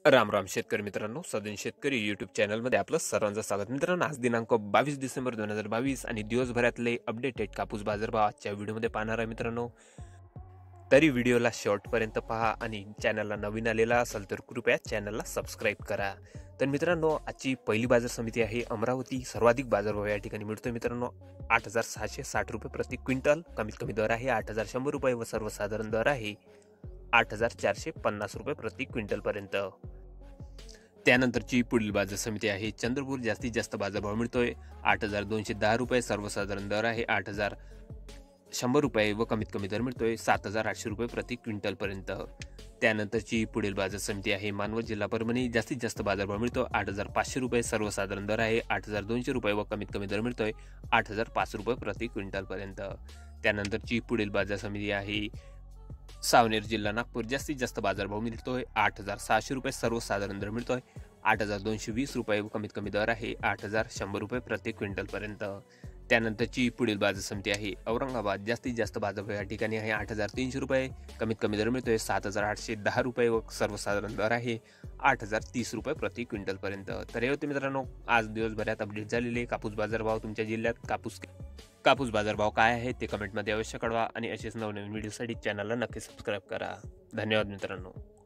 राम राम शेतकरी मित्रांनो, सदन शेतकरी यूट्यूब चॅनलमध्ये आपलं सर्वांचं स्वागत. मित्रांनो, आज दिनांक 22 डिसेंबर 2022 आणि दिवसभरातले अपडेटेड कापूस बाजारभाव आजच्या व्हिडिओमध्ये पाहणार आहे. मित्रांनो, तरी व्हिडिओला शेवटपर्यंत पहा आणि चॅनलला नवीन आलेला असाल तर कृपया चॅनलला सबस्क्राईब करा. तर मित्रांनो, आजची पहिली बाजार समिती आहे अमरावती. सर्वाधिक बाजारभाव या ठिकाणी मिळतोय मित्रांनो 8,660 रुपये प्रति क्विंटल. कमीत कमी दर आहे 8,100 रुपये व सर्वसाधारण दर आहे 8,450 रुपये प्रति क्विंटल पर्यंत. त्यानंतरची पुढील बाजार समिती आहे चंद्रपूर. जास्तीत जास्त बाजारभाव मिळतोय 8,210 रुपये. सर्वसाधारण दर आहे 8,100 रुपये व कमीत कमी दर मिळतोय 7,800 रुपये प्रति क्विंटल पर्यंत. त्यानंतरची पुढील बाजार समिती आहे मानवत जिल्हा परभणी. जास्तीत जास्त बाजारभाव मिळतो 8,500 रुपये. सर्वसाधारण दर आहे 8,200 रुपये व कमीत कमी दर मिळतोय 8,005 रुपये प्रति क्विंटल पर्यंत. त्यानंतरची पुढील बाजार समिती आहे सावनेर जिल्हा नागपूर. जास्तीत जास्त बाजारभाव मिळतोय 8,600 रुपये. सर्वसाधारण दर मिळतोय 8,220 रुपये व कमीत कमी दर आहे 8,100 रुपये प्रति क्विंटल पर्यंत. त्यानंतरची पुढील बाजार समिती आहे औरंगाबाद. जास्तीत जास्त बाजारभाव या ठिकाणी आहे 8,300 रुपये. कमीत कमी दर मिळतोय 7,810 रुपये व सर्वसाधारण दर आहे 8,030 रुपये प्रति क्विंटल पर्यंत. तर हे होते मित्रांनो आज दिवसभरात अपडेट झालेले कापूस बाजारभाव. तुमच्या जिल्ह्यात कापूस बाजारभाव काय आहे ते कमेंटमध्ये अवश्य कळवा आणि असेच नवनवीन व्हिडिओसाठी चॅनलला नक्की सबस्क्राईब करा. धन्यवाद मित्रांनो.